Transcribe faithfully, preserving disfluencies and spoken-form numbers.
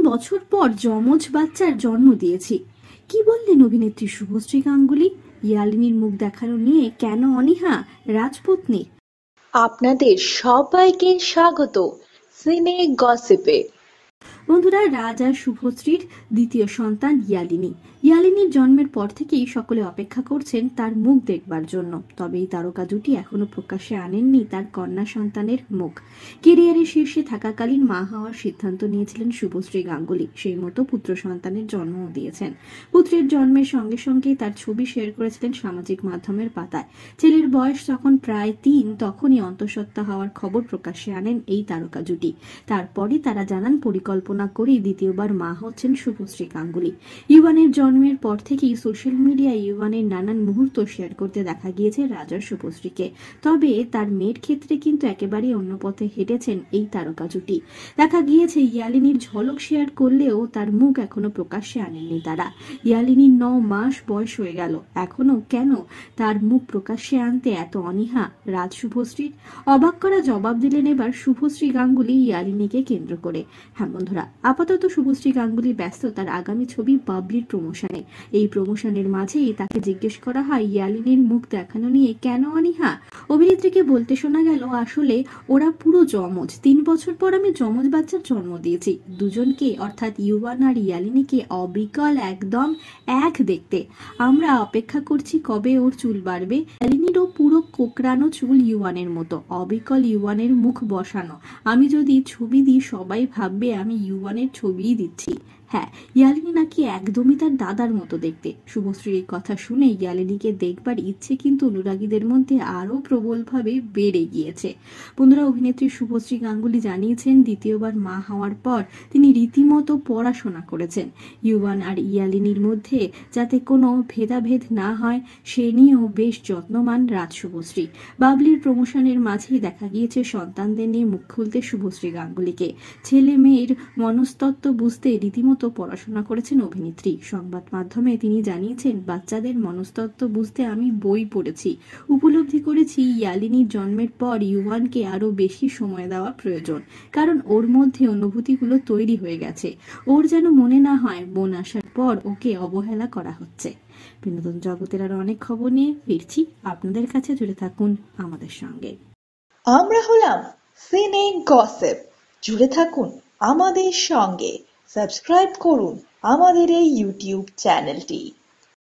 বছর পর যমজ বাচ্চার জন্ম দিয়েছি। কি বললেন অভিনেত্রী শুভশ্রী গাঙ্গুলি? ইয়ালিনীর মুখ দেখানো নিয়ে কেন অনীহা রাজপত্নী? আপনাদের সবাইকে স্বাগত সিনে গসিপে। বন্ধুরা, রাজ আর শুভশ্রীর দ্বিতীয় সন্তান ইয়ালিনী। ইয়ালিনীর জন্মের পর থেকেই সকলে অপেক্ষা করছেন তার মুখ দেখবার জন্য। তবে এই তারকা জুটি এখনো প্রকাশ্যে আনেননি তার কন্যা সন্তানের মুখ। কেরিয়ারের শীর্ষে থাকাকালীন মা হওয়ার সিদ্ধান্ত নিয়েছিলেন শুভশ্রী গাঙ্গুলি। সেই মতো পুত্র সন্তানের জন্মও দিয়েছেন। পুত্রের জন্মের সঙ্গে সঙ্গেই তার ছবি শেয়ার করেছিলেন সামাজিক মাধ্যমের পাতায়। ছেলের বয়স যখন প্রায় তিন, তখনই অন্তঃসত্ত্বা হওয়ার খবর প্রকাশ্যে আনেন এই তারকা জুটি। তারপরই তারা জানান পরিকল্পনা করেই দ্বিতীয়বার মা হচ্ছেন শুভশ্রী গাঙ্গুলি। ইউয়ানের জন্মের পর থেকেই সোশ্যাল মিডিয়ায় ইউয়ানের নানান মুহূর্ত শেয়ার করতে দেখা গিয়েছে রাজার শুভশ্রীকে। তবে তার মেয়ের ক্ষেত্রে কিন্তু একেবারেই অন্য পথে হেঁটেছেন এই তারকা জুটি। দেখা গিয়েছে ইয়ালিনীর ঝলক শেয়ার করলেও তার মুখ এখনো প্রকাশ্যে আনেননি তারা। ইয়ালিনীর ন মাস বয়স হয়ে গেল, এখনো কেন তার মুখ প্রকাশ্যে আনতে এত অনীহা রাজ শুভশ্রীর? অবাক করা জবাব দিলেন এবার শুভশ্রী গাঙ্গুলি ইয়ালিনীকে কেন্দ্র করে। হ্যাঁ বন্ধুরা, আপাতত শুভশ্রী গাঙ্গুলি ব্যস্ত তার আগামী ছবি বাবলির প্রমোশনে। এই প্রমোশনের মাঝেই তাকে জিজ্ঞেস করা হয় ইয়ালিনীর মুখ দেখানো নিয়ে কেন অনীহা। অভিনেত্রীকে বলতে শোনা গেল, আসলে ওরা পুরো জমজ। তিন বছর পর আমি জমজ বাচ্চার জন্ম দিয়েছি। দুজনকে অর্থাৎ ইউয়ান আর ইয়ালিনীকে অবিকল একদম এক দেখতে। আমরা অপেক্ষা করছি কবে ওর চুল বাড়বে। ইয়ালিনীরও পুরো কোকড়ানো চুল ইউয়ানের মতো, অবিকল ইউয়ানের মুখ বসানো। আমি যদি ছবি দিই সবাই ভাববে আমি ইউয়ানের ছবিই দিচ্ছি। হ্যাঁ, ইয়ালিনী নাকি একদমই তার দাদার মতো দেখতে। শুভশ্রীর এই কথা শুনে ইয়ালিনীকে দেখবার ইচ্ছে কিন্তু অনুরাগীদের মধ্যে আরো প্রবলভাবে বেড়ে গিয়েছে। বন্ধুরা, অভিনেত্রী শুভশ্রী গাঙ্গুলি জানিয়েছেন দ্বিতীয়বার মা হওয়ার পর তিনি রীতিমতো পড়াশোনা করেছেন। ইউয়ান আর ইয়ালিনীর মধ্যে যাতে কোনো ভেদাভেদ না হয় সে নিয়েও বেশ যত্নবান রাজ শুভশ্রী। বাবলির প্রমোশনের মাঝেই দেখা গিয়েছে সন্তানদের নিয়ে মুখ খুলতে শুভশ্রী গাঙ্গুলিকে। ছেলে মেয়ের মনস্তত্ত্ব বুঝতে রীতিমতো পড়াশোনা করেছেন অভিনেত্রী। সংবাদ মাধ্যমে তিনি জানিয়েছেন, বাচ্চাদের মনস্তত্ত্ব বুঝতে আমি বই পড়েছি। উপলব্ধি করেছি ইয়ালিনীর জন্মের পর ইউয়ানকে আরো বেশি সময় দেওয়া প্রয়োজন, কারণ ওর মধ্যে অনুভূতিগুলো তৈরি হয়ে গেছে। ওর যেন মনে না হয় বোন আসার পর ওকে অবহেলা করা হচ্ছে। বিনোদন জগতের আরো অনেক খবর নিয়ে ফিরছি আপনাদের কাছে, জুড়ে থাকুন আমাদের সঙ্গে। আমরা হলাম সিনে গসিপ, জুড়ে থাকুন আমাদের সঙ্গে। সাবস্ক্রাইব করুন আমাদের এই ইউটিউব চ্যানেলটি।